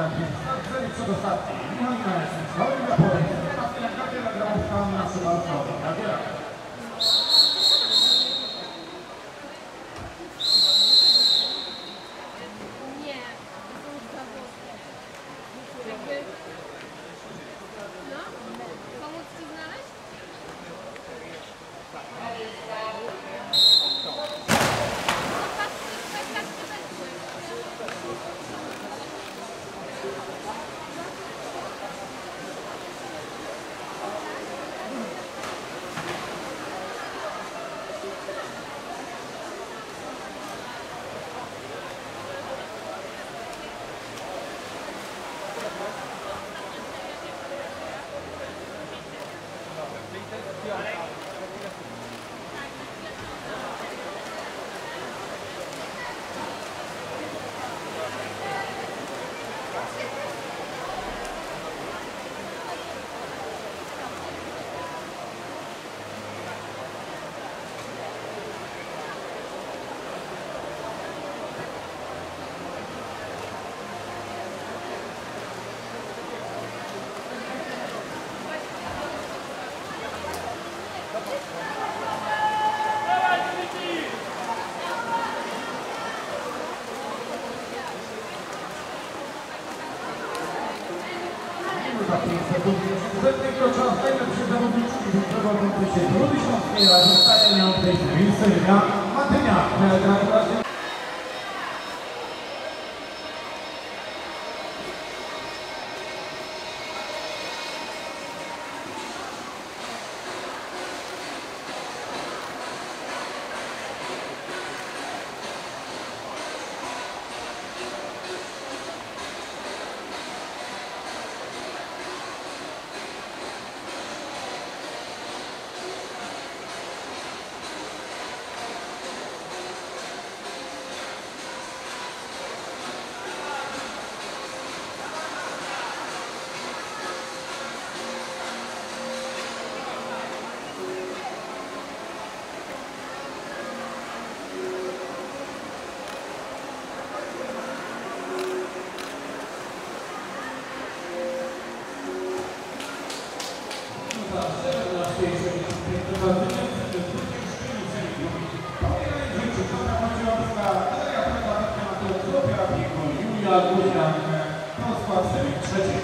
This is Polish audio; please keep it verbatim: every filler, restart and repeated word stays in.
przedostatni. Michał Kamiński, Sławek Gapory, Martyna Gabriela Grabówka, nasze Warszawy. Gabriela. Nie, to są zawody. Jakby... No? Pomóc ci znaleźć? Tylko czas najlepszy zawodniczki prowadzący się dwutysięcznej lat zostaje miał w tej chwili Sylwia Matyniak. Gratulacje. Julia Guzia, no skład trzeci.